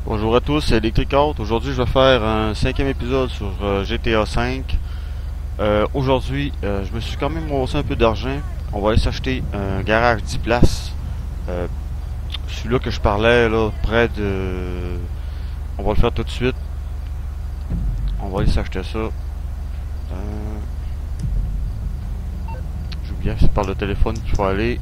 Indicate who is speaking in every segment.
Speaker 1: Bonjour à tous, c'est Electric Out. Aujourd'hui, je vais faire un cinquième épisode sur GTA V. Aujourd'hui, je me suis quand même ramassé un peu d'argent. On va aller s'acheter un garage 10 places. Euh, Celui-là que je parlais, là, près de... On va le faire tout de suite. On va aller s'acheter ça. J'ai oublié, c'est par le téléphone qu'il faut aller.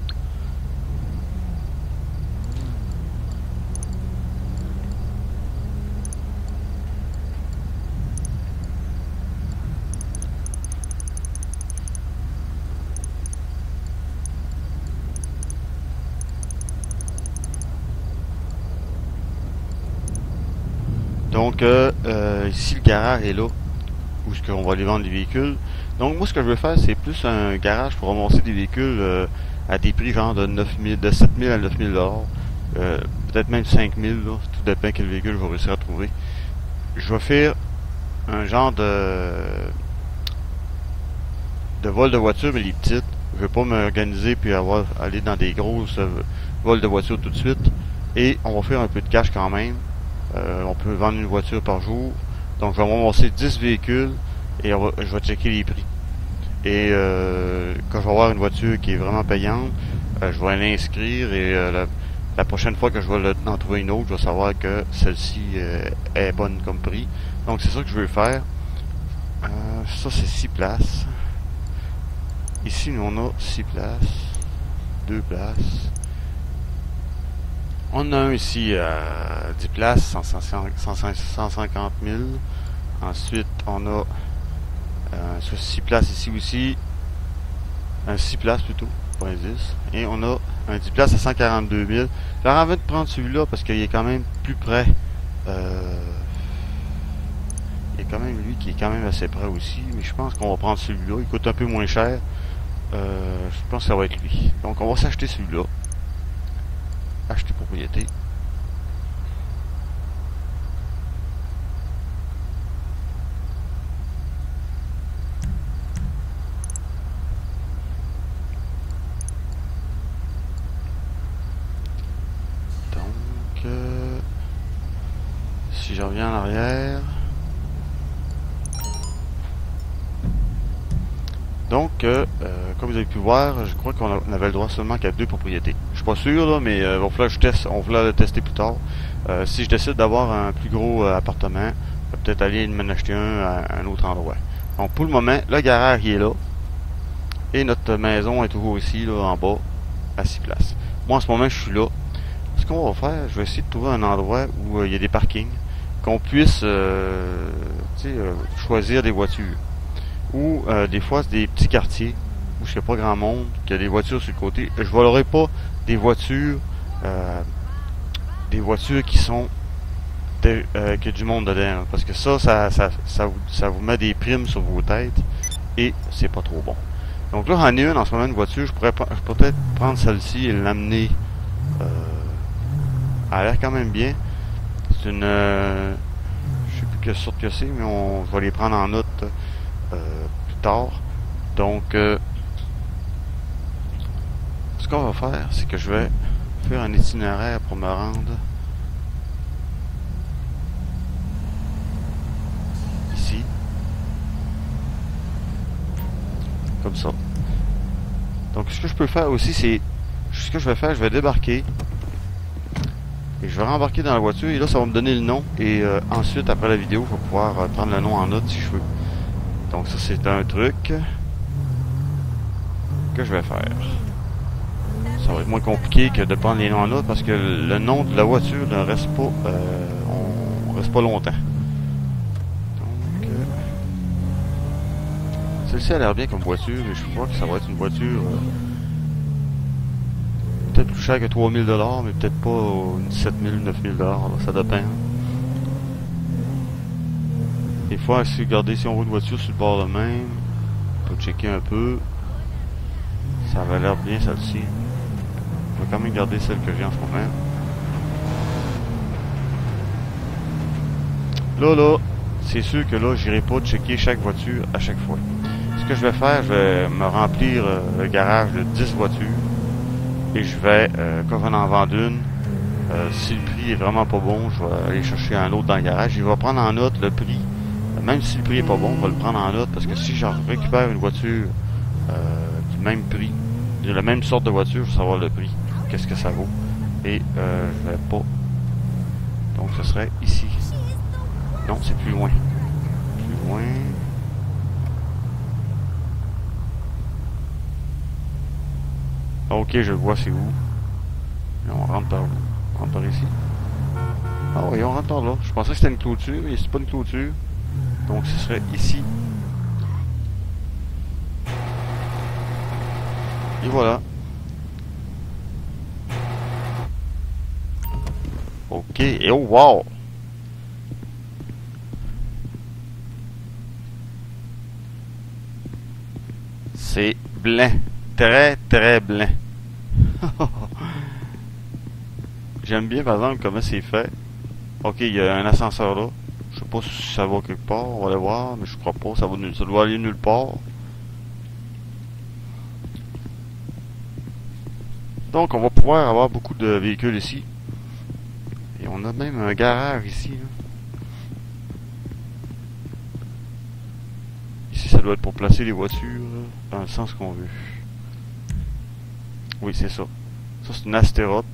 Speaker 1: Donc, ici, le garage est là, où est-ce qu'on va aller vendre les véhicules. Donc, moi, ce que je veux faire, c'est plus un garage pour ramasser des véhicules à des prix genre de 9000, de 7000 à 9000 dollars. Peut-être même 5000, là. Tout dépend quel véhicule je vais réussir à trouver. Je vais faire un genre de vol de voiture, mais les petites. Je vais pas m'organiser puis aller dans des grosses vols de voiture tout de suite. Et on va faire un peu de cash quand même. On peut vendre une voiture par jour. Donc, je vais ramasser 10 véhicules et je vais checker les prix. Et quand je vais avoir une voiture qui est vraiment payante, je vais l'inscrire et la prochaine fois que je vais en trouver une autre, je vais savoir que celle-ci est bonne comme prix. Donc, c'est ça que je veux faire. Ça, c'est 6 places. Ici, nous, on a 6 places. 2 places. On a un ici à 10 places, 150 000. Ensuite, on a 6 places ici aussi. Un 6 places plutôt, pas un 10. Et on a un 10 places à 142 000. J'aurais envie de prendre celui-là parce qu'il est quand même plus près. Il y a quand même lui qui est quand même assez près aussi. Mais je pense qu'on va prendre celui-là. Il coûte un peu moins cher. Je pense que ça va être lui. Donc on va s'acheter celui-là. Acheter propriété. Donc, si je reviens en arrière. Donc, comme vous avez pu voir, je crois qu'on avait le droit seulement qu'à 2 propriétés. Je suis pas sûr, là, mais il va falloir que je teste. On va le tester plus tard. Si je décide d'avoir un plus gros appartement, je vais peut-être aller m'en acheter un à un autre endroit. Donc, pour le moment, le garage il est là. Et notre maison est toujours ici, là, en bas, à 6 places. Moi, en ce moment, je suis là. Ce qu'on va faire, je vais essayer de trouver un endroit où il y a des parkings, qu'on puisse choisir des voitures. Ou des fois, c'est des petits quartiers où il n'y a pas grand monde, qu'il y a des voitures sur le côté. Je ne volerai pas des voitures qui sont qu'il y a du monde dedans. Là, parce que ça vous met des primes sur vos têtes et c'est pas trop bon. Donc là, j'en ai une en ce moment, une voiture. Je pourrais peut-être prendre celle-ci et l'amener. Elle a l'air quand même bien. C'est une... je sais plus quelle sorte que c'est, mais je vais les prendre en note plus tard. Donc, ce qu'on va faire, c'est que je vais faire un itinéraire pour me rendre ici. Comme ça. Donc, ce que je peux faire aussi, c'est... Ce que je vais faire, je vais débarquer. Et je vais rembarquer dans la voiture. Et là, ça va me donner le nom. Et ensuite, après la vidéo, je vais pouvoir prendre le nom en note si je veux. Donc ça, c'est un truc que je vais faire. Ça va être moins compliqué que de prendre les noms en note parce que le nom de la voiture ne reste pas, on reste pas longtemps. Donc, celle-ci a l'air bien comme voiture et je crois que ça va être une voiture peut-être plus chère que 3000 $, mais peut-être pas 7000, 9000 $. Ça dépend. Des fois, si on voit une voiture sur le bord de même, on peut checker un peu. Ça avait l'air bien celle-ci. Je vais quand même garder celle que j'ai en ce moment. Là, c'est sûr que là, j'irai pas checker chaque voiture à chaque fois. Ce que je vais faire, je vais me remplir le garage de 10 voitures. Et je vais, quand j'en en vends une, Si le prix est vraiment pas bon, je vais aller chercher un autre dans le garage. Il va prendre en note le prix. Même si le prix est pas bon, on va le prendre en note parce que si j'en récupère une voiture du même prix, de la même sorte de voiture, je veux savoir le prix. Qu'est-ce que ça vaut. Et je vais pas. Donc ce serait ici. Non, c'est plus loin. Plus loin. Ah, ok, je le vois, c'est où. Là, on rentre par où? On rentre par ici. Ah oui, on rentre par là. Je pensais que c'était une clôture, mais c'est pas une clôture. Donc ce serait ici. Et voilà. Ok, et oh wow! C'est blanc. Très très blanc. J'aime bien par exemple comment c'est fait. Ok, il y a un ascenseur là. Je sais pas si ça va quelque part, on va aller voir, mais je crois pas, ça doit aller nulle part. Donc on va pouvoir avoir beaucoup de véhicules ici. Et on a même un garage ici. Là. Ici ça doit être pour placer les voitures dans le sens qu'on veut. Oui, c'est ça. Ça c'est une astérope.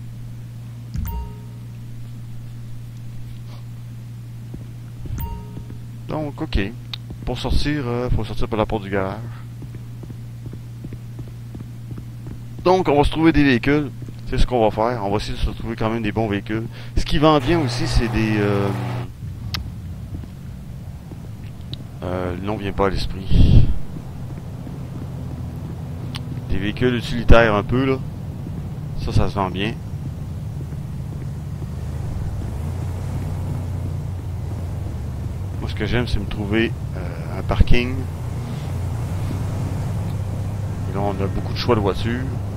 Speaker 1: Donc, ok. Pour sortir, faut sortir par la porte du garage. Donc, on va se trouver des véhicules. C'est ce qu'on va faire. On va essayer de se trouver quand même des bons véhicules. Ce qui vend bien aussi, c'est des... le nom vient pas à l'esprit. Des véhicules utilitaires un peu, là. Ça se vend bien. Moi, ce que j'aime, c'est me trouver un parking. Et là, on a beaucoup de choix de voitures.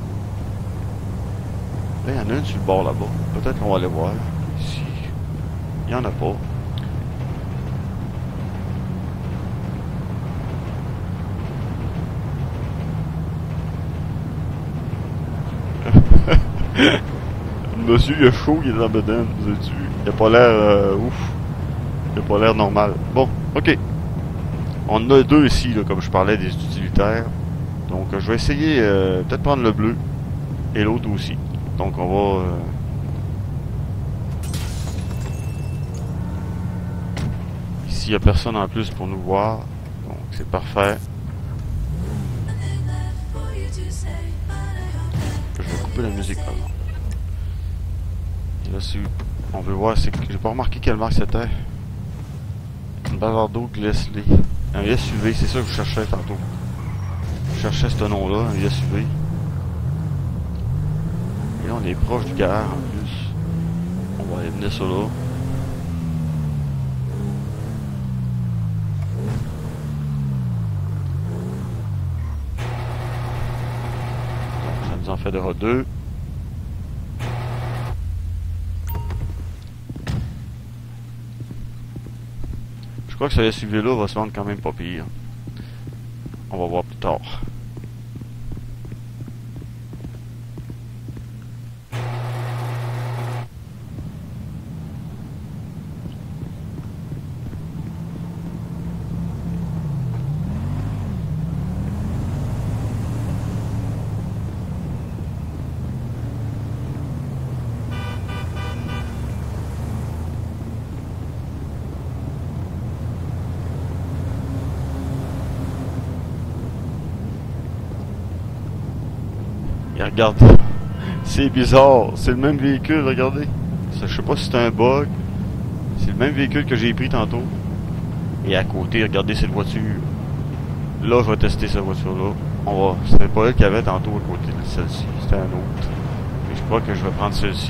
Speaker 1: Là, il y en a une sur le bord là-bas. Peut-être qu'on va aller voir. Ici, il n'y en a pas. Monsieur, il a chaud, il est dans bedaine. Il a pas l'air ouf. Il a pas l'air normal. Bon, ok. On en a deux ici, là, comme je parlais, des utilitaires. Donc, je vais essayer peut-être prendre le bleu. Et l'autre aussi. Donc, on va... Ici, il n'y a personne en plus pour nous voir. Donc, c'est parfait. Je vais couper la musique, pardon. Et là, si on veut voir, c'est que j'ai pas remarqué quelle marque c'était. Une Bavardo Glesley. Un SUV, c'est ça que je cherchais tantôt. Je cherchais ce nom-là, un SUV. Et là, on est proche du garage en plus. On va aller venir ça là. Donc, ça nous en fait de deux. Je crois que ce SUV-là va se vendre quand même pas pire. On va voir plus tard. Et regarde, c'est bizarre, c'est le même véhicule, regardez. Ça, je sais pas si c'est un bug. C'est le même véhicule que j'ai pris tantôt. Et à côté, regardez cette voiture. Là, je vais tester cette voiture-là. On va. C'était pas elle qu'il y avait tantôt à côté de celle-ci, c'était un autre. Et je crois que je vais prendre celle-ci.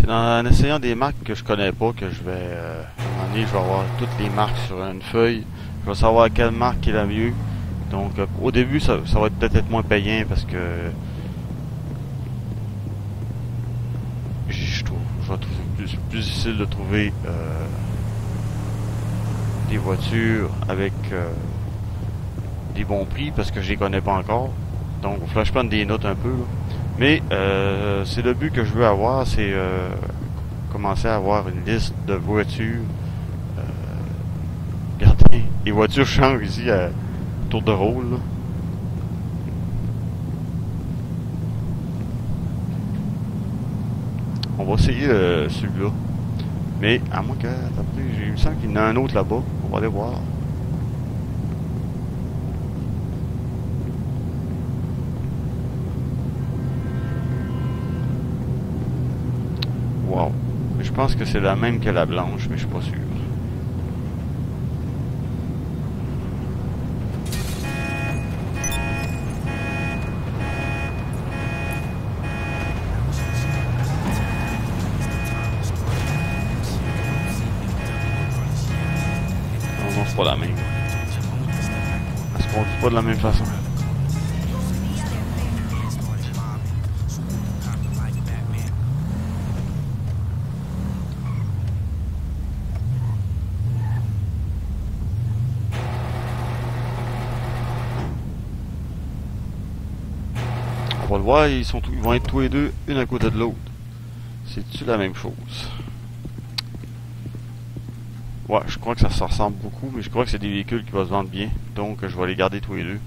Speaker 1: en essayant des marques que je connais pas, que je vais... à un moment donné, je vais avoir toutes les marques sur une feuille. Je vais savoir quelle marque est la mieux. Donc, au début, ça va peut-être être moins payant parce que... je vais trouver plus difficile de trouver des voitures avec des bons prix parce que je les connais pas encore. Donc, il faut que je prenne des notes un peu, là. Mais c'est le but que je veux avoir, c'est commencer à avoir une liste de voitures. Regardez, les voitures changent ici à tour de rôle, là. On va essayer celui-là. Mais à moins que... Après, il me semble qu'il y en a un autre là-bas. On va aller voir. Wow. Je pense que c'est la même que la blanche, mais je suis pas sûr. Non, c'est pas la même. Elle se conduit pas de la même façon. On va le voir, ils vont être tous les deux, une à côté de l'autre. C'est-tu la même chose? Ouais, je crois que ça se ressemble beaucoup, mais je crois que c'est des véhicules qui vont se vendre bien. Donc, je vais les garder tous les deux.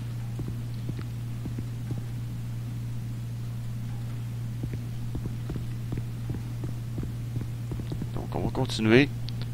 Speaker 1: Donc, on va continuer.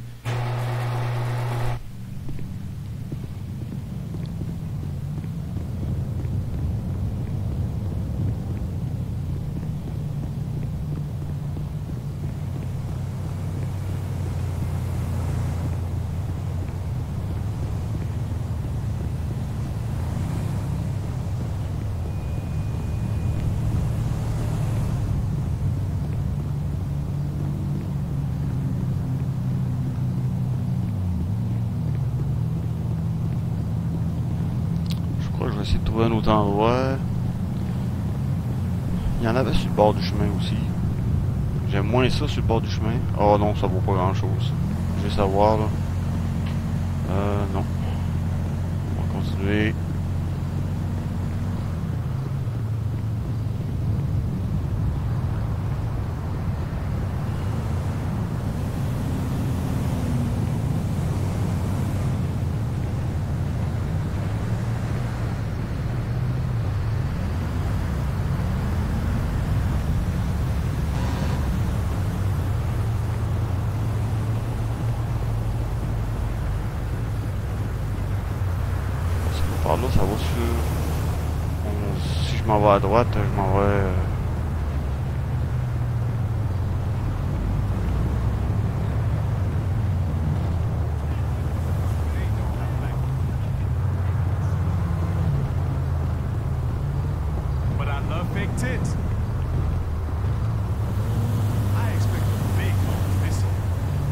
Speaker 1: Je vais essayer de trouver un autre endroit. Il y en avait sur le bord du chemin aussi. J'aime moins ça sur le bord du chemin. Oh non, ça vaut pas grand chose. Je vais savoir là. Non. On va continuer. Par là, ça va sur... Si je m'en vais à droite, je m'en vais...
Speaker 2: But I love fake tits. I expect a big home this year.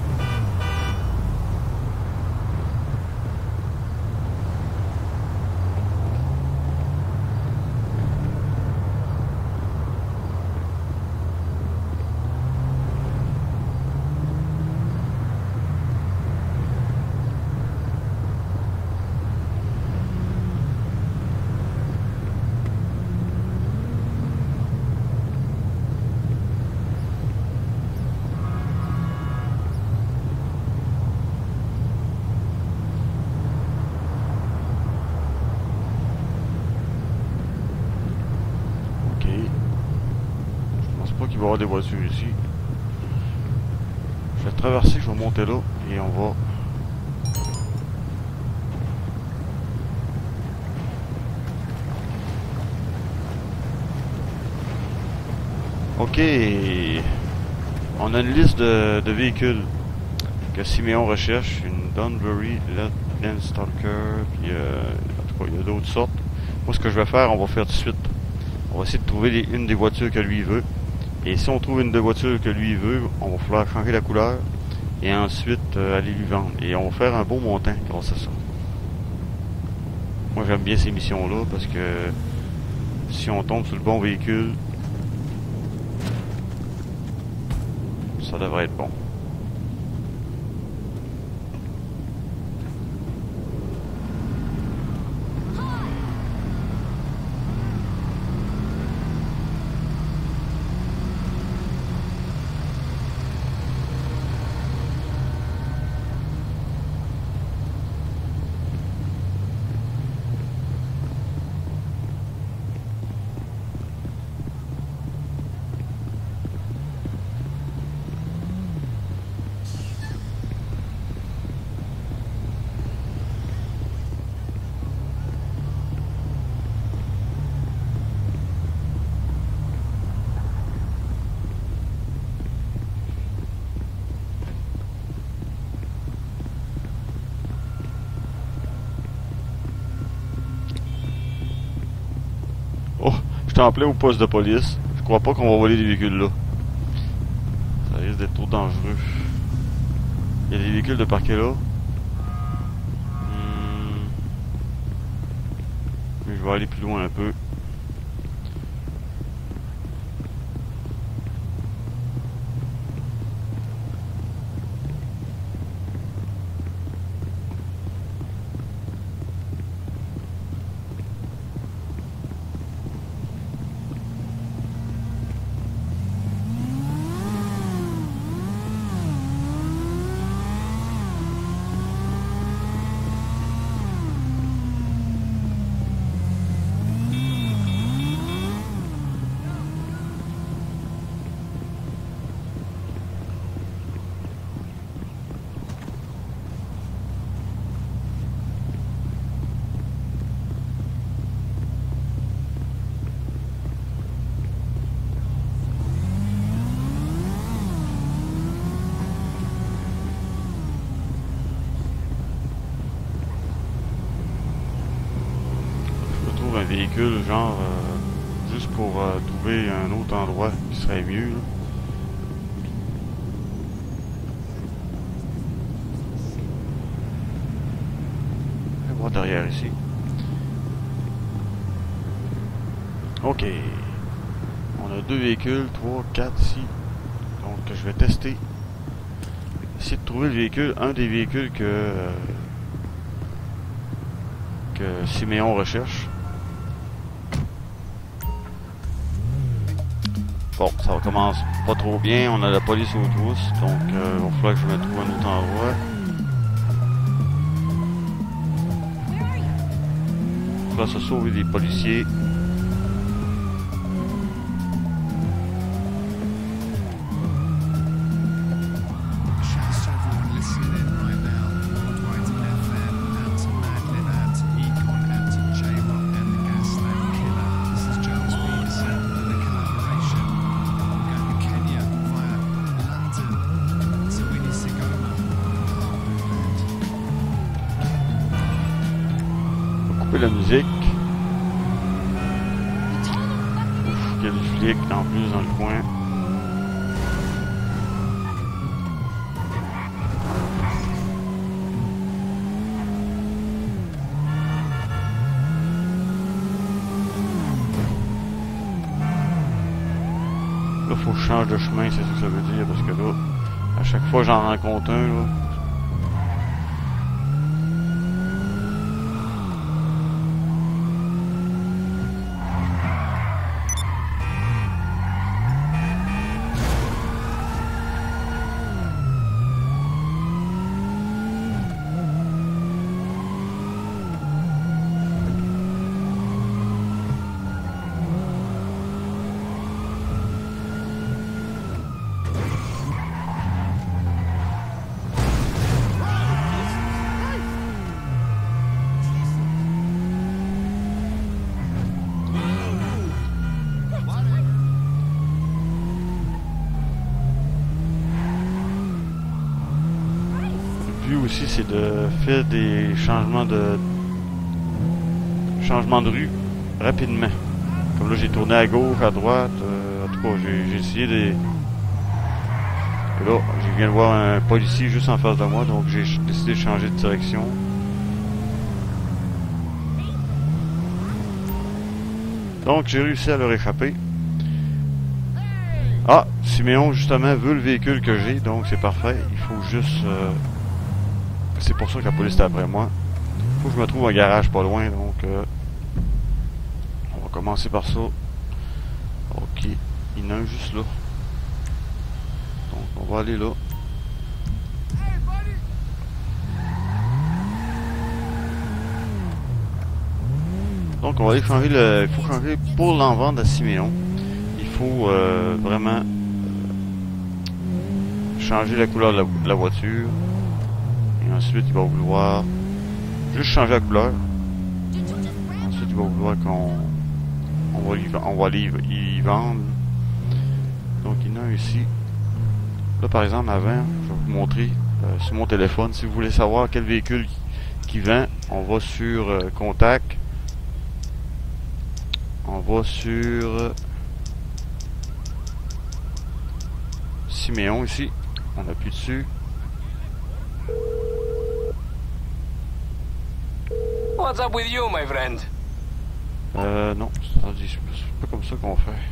Speaker 1: Il va y avoir des voitures ici. Je vais traverser, je vais monter là et on va... Ok. On a une liste de véhicules que Siméon recherche. Une Dunbury, Landstalker, puis en tout cas il y a d'autres sortes. Moi ce que je vais faire, on va faire tout de suite. On va essayer de trouver une des voitures que lui veut. Et si on trouve une de voiture que lui veut, on va falloir changer la couleur et ensuite aller lui vendre. Et on va faire un beau montant grâce à ça. Moi j'aime bien ces missions-là parce que si on tombe sur le bon véhicule, ça devrait être bon. Oh, je suis en plein au poste de police. Je crois pas qu'on va voler des véhicules là. Ça risque d'être trop dangereux. Il y a des véhicules de parquet là. Mais je vais aller plus loin un peu. Un véhicule genre juste pour trouver un autre endroit qui serait mieux là. Je vais voir derrière ici. Ok, on a deux véhicules, 3, 4 ici, donc je vais tester, essayer de trouver le véhicule, un des véhicules que Siméon recherche. Bon, ça commence pas trop bien, on a la police aux trousses, donc il va falloir que je me trouve un autre endroit. Il va se sauver des policiers. La musique. Ouf, quel flic en plus dans le coin. Là, faut que je change de chemin, c'est ça que ça veut dire, parce que là, à chaque fois j'en rencontre un, là. Aussi, c'est de faire des changements de rue rapidement. Comme là, j'ai tourné à gauche, à droite, en tout tout cas, j'ai essayé de... Et là, je viens de voir un policier juste en face de moi, donc j'ai décidé de changer de direction. Donc j'ai réussi à leur échapper. Ah, Siméon justement veut le véhicule que j'ai, donc c'est parfait. Il faut juste... C'est pour ça que la police est après moi. Il faut que je me trouve un garage pas loin, donc... On va commencer par ça. Ok, il y en a un juste là. Donc on va aller là. Donc on va aller changer le... Il faut changer pour l'en vendre à Siméon. Il faut vraiment changer la couleur de la voiture. Et ensuite il va vouloir juste changer la couleur. Ensuite il va vouloir qu'on va y vendre. Donc il y en a un ici. Là par exemple avant, je vais vous montrer sur mon téléphone. Si vous voulez savoir quel véhicule qui vend, on va sur contact. On va sur Siméon ici. On appuie dessus.
Speaker 3: What's up with you, my friend?
Speaker 1: Non, c'est pas comme ça qu'on fait.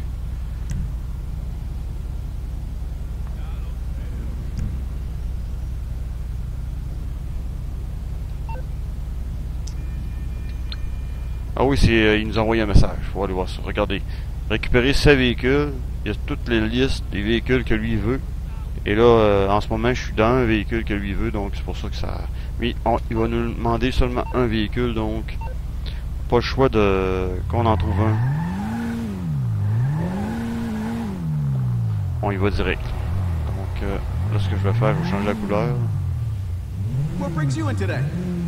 Speaker 1: Ah oui, c'est il nous a envoyé un message. Faut aller voir ça. Regardez. Récupérer ses véhicules. Il y a toutes les listes des véhicules que lui veut. Et là, en ce moment, je suis dans un véhicule que lui veut. Donc, c'est pour ça que ça... Mais il va nous demander seulement un véhicule. Donc, pas le choix de qu'on en trouve un. On y va direct. Donc, là, ce que je vais faire, je vais changer la couleur.
Speaker 2: What brings you in today?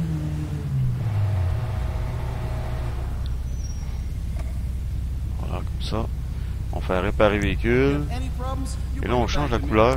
Speaker 1: Voilà, comme ça. On fait réparer véhicule. Et là, on change la couleur.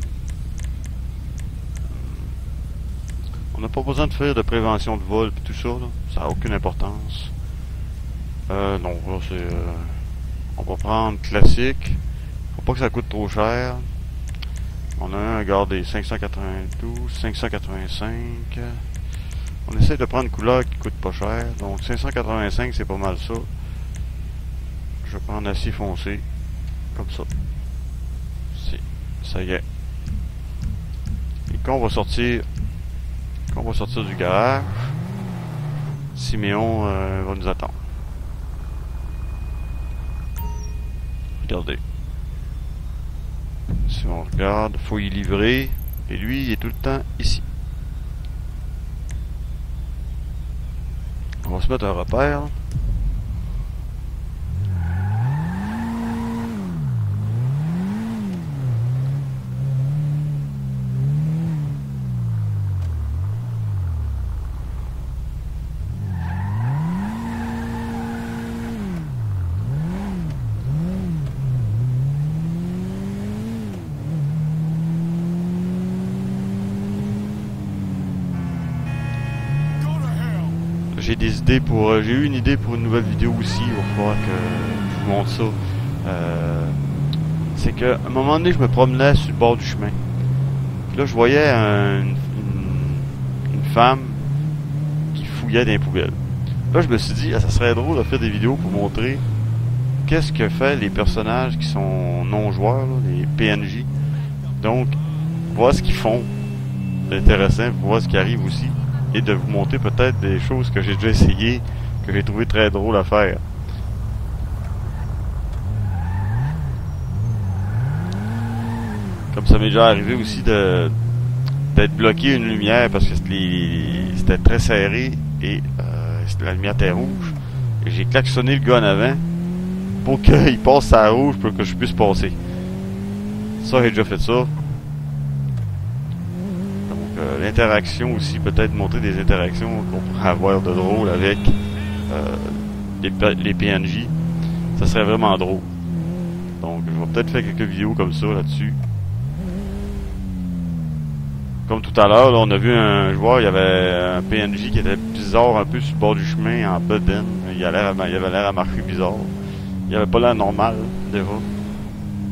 Speaker 1: On n'a pas besoin de faire de prévention de vol et tout ça. Là. Ça n'a aucune importance. Non, là, c'est... on va prendre classique. Faut pas que ça coûte trop cher. On a un, regardez, 592, 585. On essaie de prendre une couleur qui coûte pas cher. Donc 585, c'est pas mal ça. Je vais prendre acier foncé. Comme ça. Ça y est. Et quand on va sortir du garage, Siméon va nous attendre. Regardez. Si on regarde, faut y livrer. Et lui, il est tout le temps ici. On va se mettre un repère. J'ai des idées pour... j'ai eu une idée pour une nouvelle vidéo aussi. Il va falloir que je vous montre ça. C'est qu'à un moment donné, je me promenais sur le bord du chemin. Puis là, je voyais une femme qui fouillait dans les poubelles. Là, je me suis dit, ah, ça serait drôle de faire des vidéos pour montrer qu'est-ce que fait les personnages qui sont non-joueurs, les PNJ. Donc, voir ce qu'ils font d'intéressant, voir ce qui arrive aussi. Et de vous montrer peut-être des choses que j'ai déjà essayé, que j'ai trouvé très drôle à faire. Comme ça m'est déjà arrivé aussi d'être bloqué une lumière parce que c'était très serré et la lumière était rouge. Et j'ai klaxonné le gars en avant pour qu'il passe à rouge pour que je puisse passer. Ça, j'ai déjà fait ça. L'interaction aussi, peut-être montrer des interactions qu'on pourrait avoir de drôle avec les PNJ. Ça serait vraiment drôle. Donc, je vais peut-être faire quelques vidéos comme ça là-dessus. Comme tout à l'heure, on a vu un joueur, il y avait un PNJ qui était bizarre un peu sur le bord du chemin en bedaine. Il avait l'air à marcher bizarre. Il avait pas l'air normal, déjà.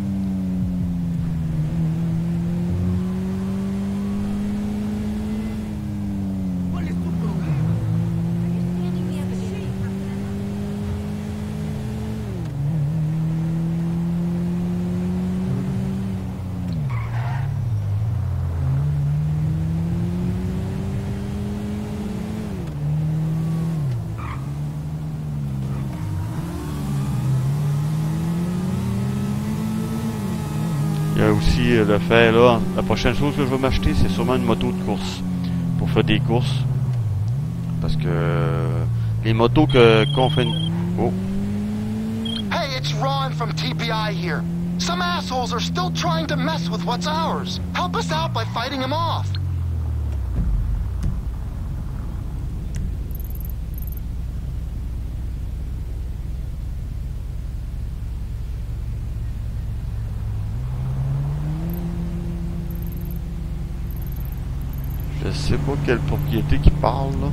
Speaker 1: aussi le faire là. La prochaine chose que je vais m'acheter, c'est sûrement une moto de course. Pour faire des courses. Parce que les motos qu'on fait... Oh.
Speaker 4: Hey, it's Ron from TPI here. Some assholes are still trying to mess with what's ours. Help us out by fighting them off.
Speaker 1: Je sais pas quelle propriété qui parle là.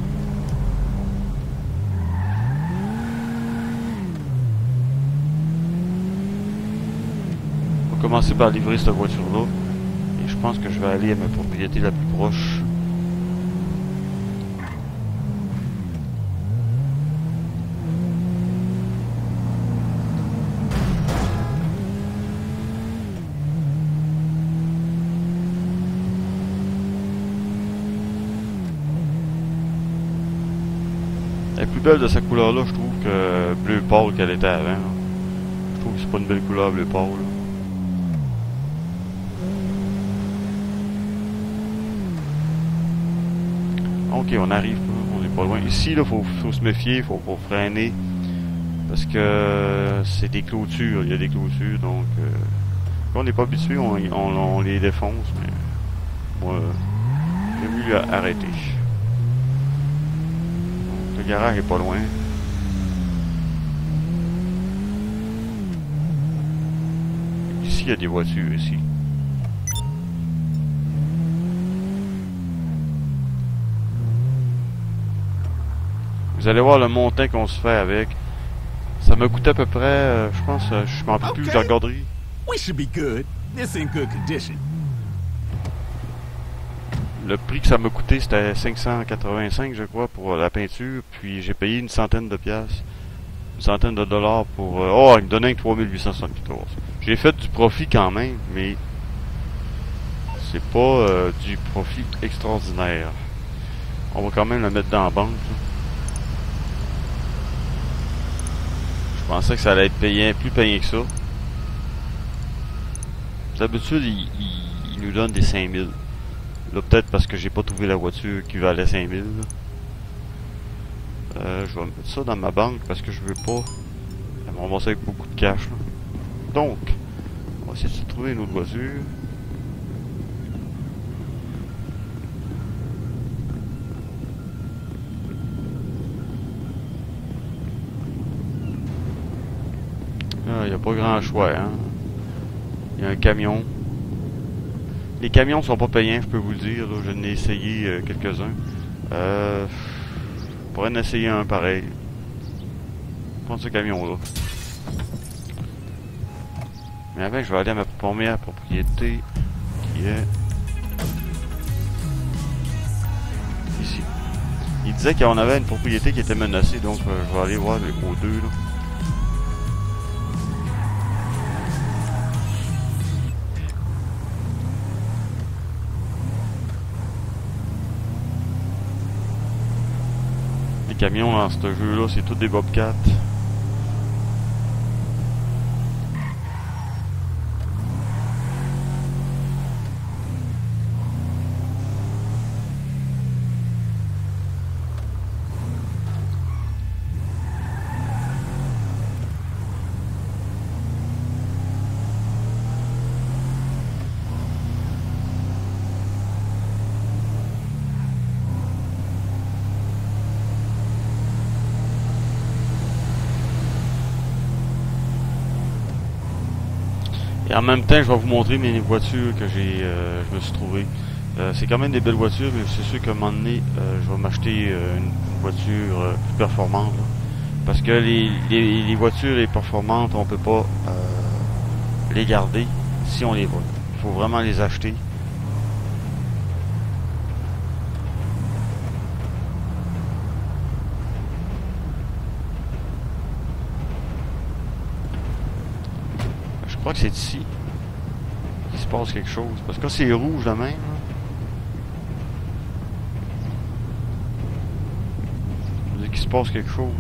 Speaker 1: On va commencer par livrer cette voiture là. Et je pense que je vais aller à ma propriété la plus proche. Elle est plus belle de sa couleur là, je trouve, que bleu pâle qu'elle était avant. Là. Je trouve que c'est pas une belle couleur bleu pâle. Là. Ok, on arrive, on est pas loin. Ici, là, faut se méfier, faut freiner. Parce que c'est des clôtures, il y a des clôtures, donc... quand on n'est pas habitué, on les défonce, mais... Moi, j'ai voulu arrêter. Le garage est pas loin. Ici, il y a des voitures, ici. Vous allez voir le montant qu'on se fait avec. Ça m'a coûté à peu près, je pense, je m'en rappelle plus, je regarderai.
Speaker 2: We should be good. This in good condition.
Speaker 1: Le prix que ça m'a coûté, c'était 585, je crois, pour la peinture. Puis j'ai payé une centaine de piastres. Une centaine de dollars pour... oh, il me donnait 3874. J'ai fait du profit quand même, mais... c'est pas du profit extraordinaire. On va quand même le mettre dans la banque. Là. Je pensais que ça allait être payé, plus payé que ça. D'habitude, il nous donne des 5000. Là, peut-être parce que j'ai pas trouvé la voiture qui valait 5000. Je vais mettre ça dans ma banque parce que je veux pas. Elle m'a ramassé avec beaucoup de cash. Là. Donc, on va essayer de trouver une autre voiture. Il n'y a pas grand choix, hein. Il y a un camion. Les camions sont pas payants, je peux vous le dire. Là. Je n'ai essayé quelques-uns. Je pourrais en essayer un pareil. Prendre ce camion-là. Mais avant, je vais aller à ma première propriété qui est ici. Il disait qu'on avait une propriété qui était menacée, donc je vais aller voir aux deux. Là. Les camions dans ce jeu-là, c'est tous des Bobcats. Et en même temps, je vais vous montrer mes voitures que je me suis trouvé. C'est quand même des belles voitures, mais c'est sûr qu'à un moment donné, je vais m'acheter une voiture plus performante. Là. Parce que les voitures les performantes, on peut pas les garder si on les vole. Il faut vraiment les acheter. Je crois que c'est ici qu'il se passe quelque chose. Parce que c'est rouge de même. Là. Je veux dire qu'il se passe quelque chose.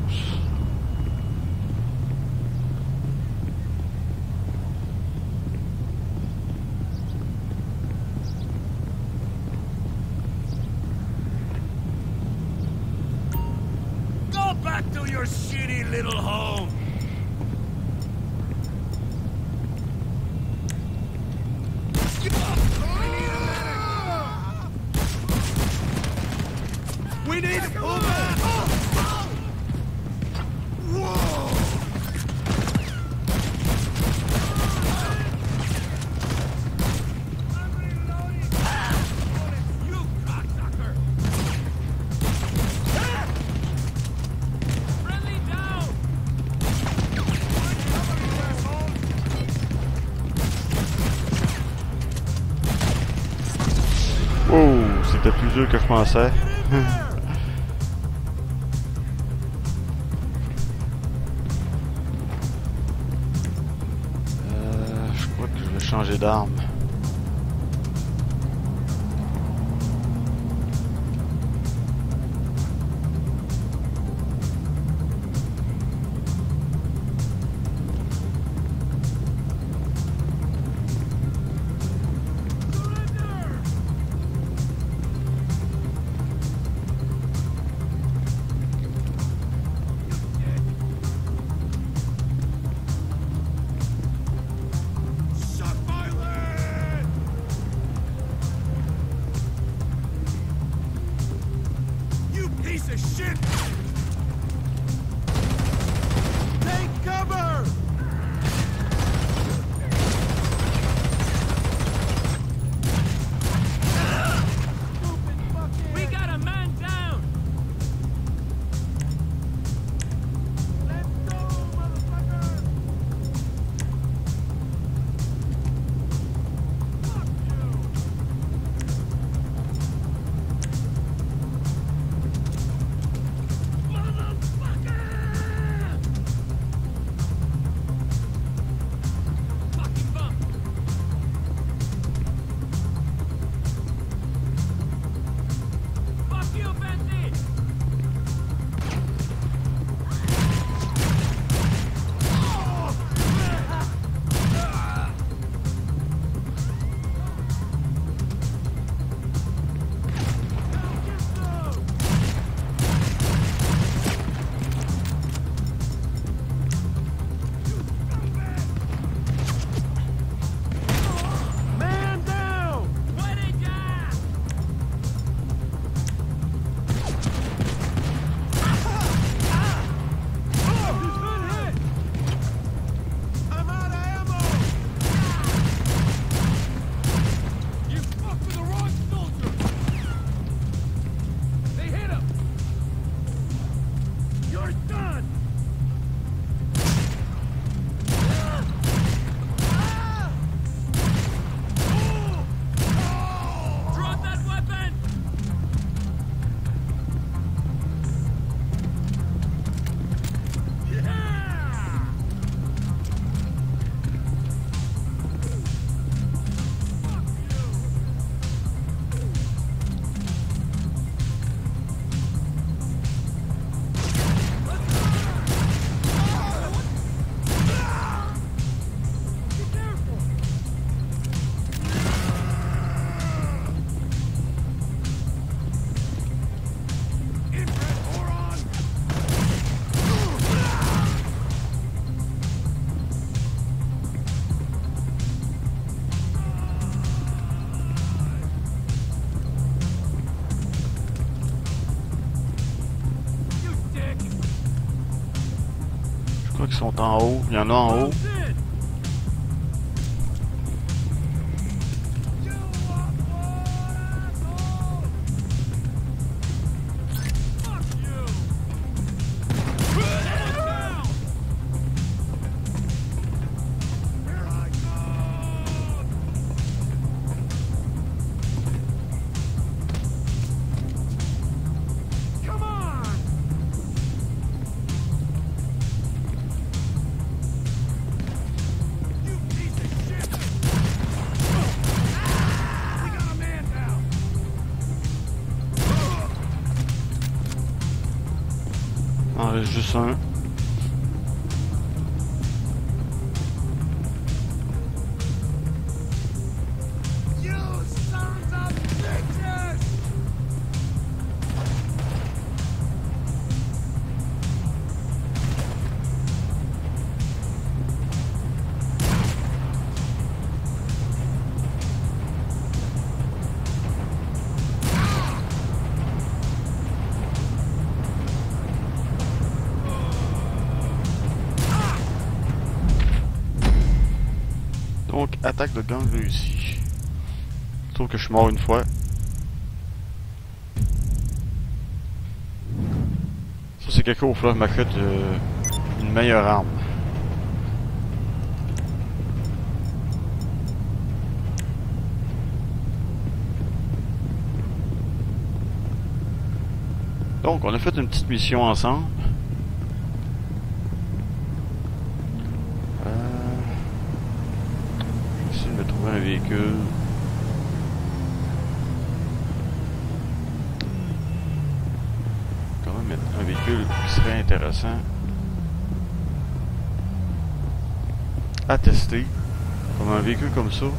Speaker 2: to your shitty little home. We need to pull back! Whoa! You cocksucker! Friendly down!
Speaker 1: Oh, c'était plus dur que je pensais. Je crois que je vais changer d'arme.
Speaker 2: Piece of shit! Take cover! We got a man down! Let's go, motherfucker! Fuck you!
Speaker 1: Je crois qu'ils sont en haut. Il y en a en haut. Il en reste juste un. attaque de gang réussie. Sauf que je suis mort une fois. Ça c'est quelque chose, il faut que je m'achète une meilleure arme. Donc on a fait une petite mission ensemble. J'essaie de me trouver un véhicule. Quand même un véhicule qui serait intéressant à tester. Comme un véhicule comme ça.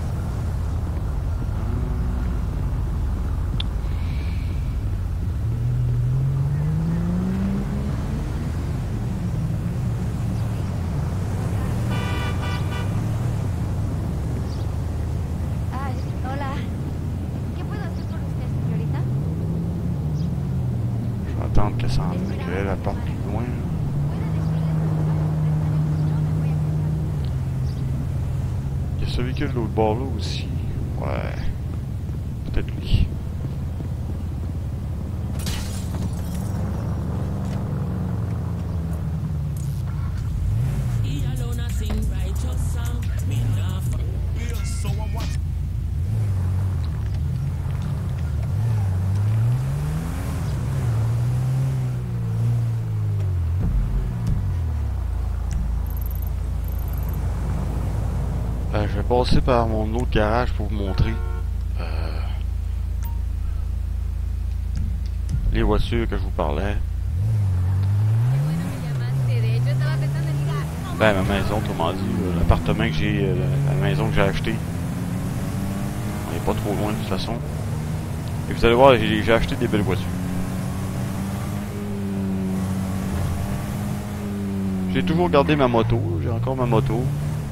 Speaker 1: Que ça en est, qu'elle apporte plus loin. Il y a ce véhicule de l'autre bord là aussi. Ouais. Peut-être lui. Je vais passer par mon autre garage pour vous montrer les voitures que je vous parlais. Ben ma maison, autrement dit, l'appartement que j'ai, la maison que j'ai acheté. On n'est pas trop loin de toute façon. Et vous allez voir, j'ai acheté des belles voitures. J'ai toujours gardé ma moto, j'ai encore ma moto.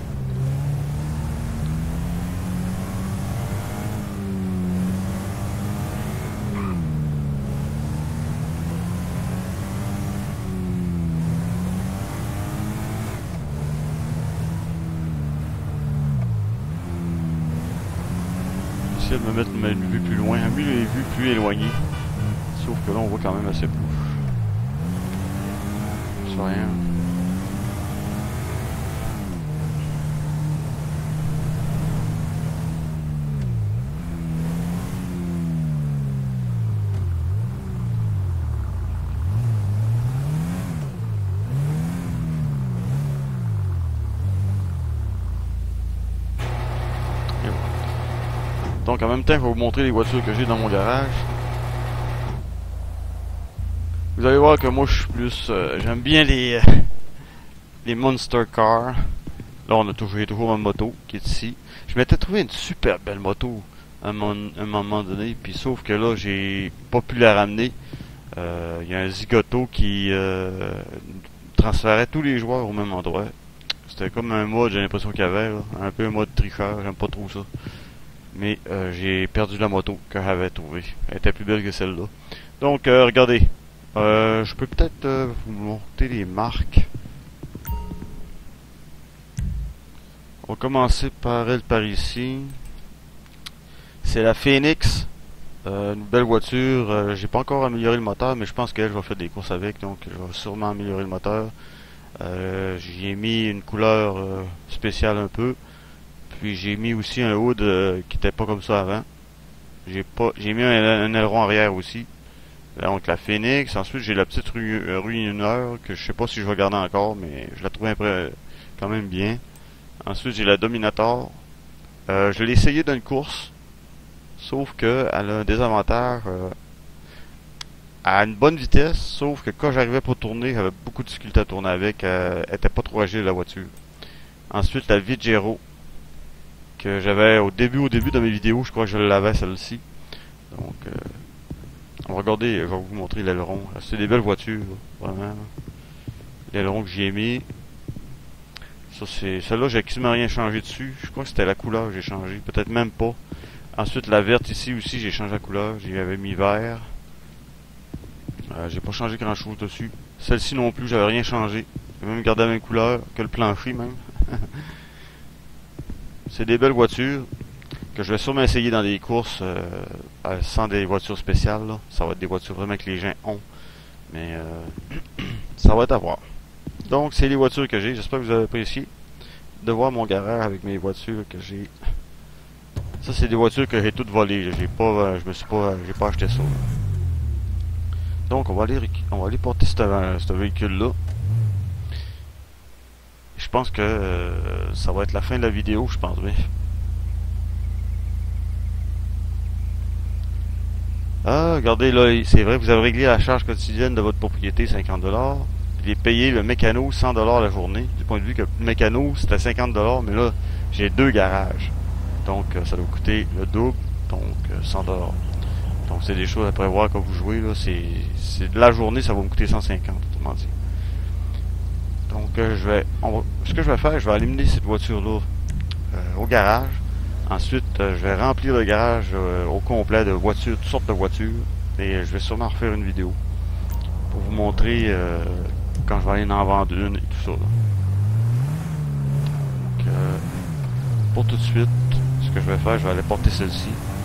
Speaker 1: De me mettre une vue plus loin, une vue plus éloignée. Sauf que là on voit quand même assez plus. C'est rien. Donc en même temps, je vais vous montrer les voitures que j'ai dans mon garage. Vous allez voir que moi je suis plus... j'aime bien les Monster Cars. Là j'ai toujours ma moto qui est ici. Je m'étais trouvé une super belle moto à un moment donné. Puis sauf que là j'ai pas pu la ramener. Il y a un zigoto qui transférait tous les joueurs au même endroit. C'était comme un mode, j'ai l'impression qu'il y avait. Là. Un peu un mode tricheur, j'aime pas trop ça. Mais j'ai perdu la moto que j'avais trouvée. Elle était plus belle que celle-là. Donc, regardez. Je peux peut-être vous montrer les marques. On va commencer par elle par ici. C'est la Phoenix. Une belle voiture. J'ai pas encore amélioré le moteur, mais je pense qu'elle va faire des courses avec. Donc, je vais sûrement améliorer le moteur. J'y ai mis une couleur spéciale un peu. Puis j'ai mis aussi un hood qui était pas comme ça avant. J'ai mis un aileron arrière aussi. Donc la Phoenix. Ensuite j'ai la petite ruineur que je sais pas si je vais garder encore, mais je la trouve quand même bien. Ensuite j'ai la Dominator. Je l'ai essayé dans une course. Sauf que elle a un désavantage. À une bonne vitesse, sauf que quand j'arrivais pour tourner, j'avais beaucoup de difficulté à tourner avec. Elle était pas trop agile la voiture. Ensuite la Vigero. Que j'avais au début de mes vidéos, je crois que je l'avais celle-ci. Donc on va regarder, je vais vous montrer l'aileron. C'est des belles voitures, vraiment. L'aileron que j'ai mis. Ça c'est. Celle-là, j'ai quasiment rien changé dessus. Je crois que c'était la couleur que j'ai changé, peut-être même pas. Ensuite la verte ici aussi, j'ai changé la couleur, j'y avais mis vert. J'ai pas changé grand chose dessus. Celle-ci non plus, j'avais rien changé. J'ai même gardé la même couleur que le plancher même. c'est des belles voitures que je vais sûrement essayer dans des courses sans des voitures spéciales. Là. Ça va être des voitures vraiment que les gens ont. Mais ça va être à voir. Donc, c'est les voitures que j'ai. J'espère que vous avez apprécié de voir mon garage avec mes voitures que j'ai. Ça, c'est des voitures que j'ai toutes volées. J'ai pas acheté ça. Donc, on va aller porter ce véhicule-là. Je pense que ça va être la fin de la vidéo, je pense bien. Ah, regardez là, c'est vrai, vous avez réglé la charge quotidienne de votre propriété, 50$. J'ai payé le mécano 100$ la journée. Du point de vue que le mécano, c'était 50$, mais là, j'ai 2 garages. Donc, ça doit coûter le double, donc 100$. Donc, c'est des choses à prévoir quand vous jouez, là. C'est de la journée, ça va me coûter 150$, autrement dit. Donc, ce que je vais faire, je vais éliminer cette voiture-là au garage. Ensuite, je vais remplir le garage au complet de voitures, toutes sortes de voitures. Et je vais sûrement refaire une vidéo pour vous montrer quand je vais aller en vendre une et tout ça. Là. Donc, pour tout de suite, ce que je vais faire, je vais aller porter celle-ci.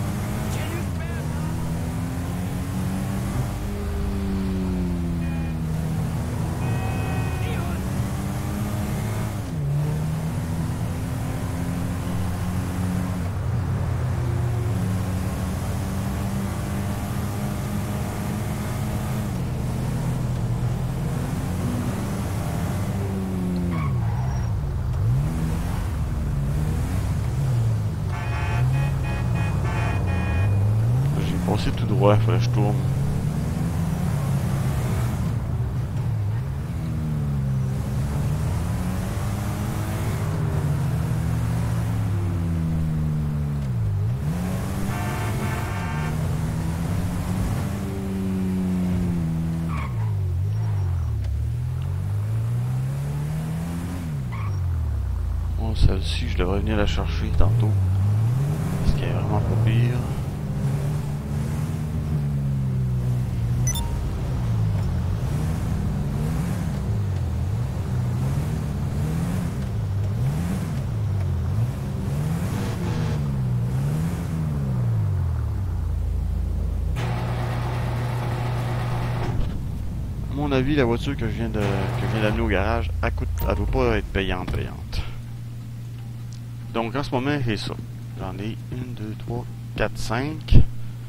Speaker 1: Passer tout droit, il fallait que je tourne. Bon, celle-ci, je devrais venir la chercher tantôt. Parce qu'elle est vraiment pas pire. À mon avis, la voiture que je viens d'amener au garage, elle doit pas être payante. Donc en ce moment, j'ai ça. J'en ai 1, 2, 3, 4, 5.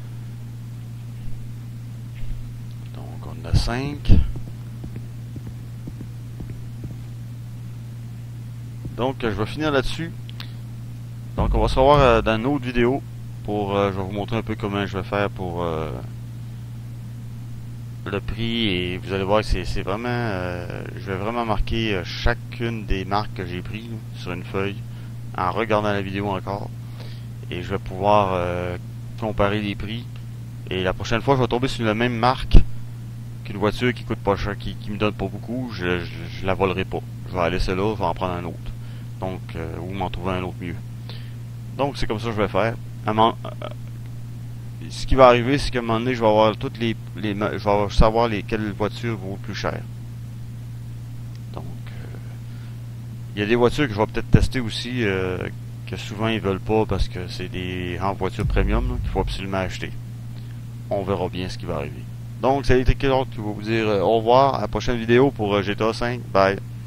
Speaker 1: Donc on a 5. Donc je vais finir là-dessus. Donc on va se revoir dans une autre vidéo pour je vais vous montrer un peu comment je vais faire pour le prix, et vous allez voir que c'est vraiment je vais vraiment marquer chacune des marques que j'ai pris sur une feuille en regardant la vidéo encore, et je vais pouvoir comparer les prix, et la prochaine fois je vais tomber sur la même marque qu'une voiture qui coûte pas cher, qui me donne pas beaucoup, je la volerai pas, je vais aller celle-là, je vais en prendre un autre, donc ou m'en trouver un autre mieux. Donc c'est comme ça que je vais faire. Ce qui va arriver, c'est qu'à un moment donné, je vais avoir toutes je vais savoir quelle voiture vaut le plus cher. Donc, il y a des voitures que je vais peut-être tester aussi, que souvent ils veulent pas parce que c'est des voitures premium qu'il faut absolument acheter. On verra bien ce qui va arriver. Donc, ça a été Kelord qui va vous dire au revoir à la prochaine vidéo pour GTA 5. Bye.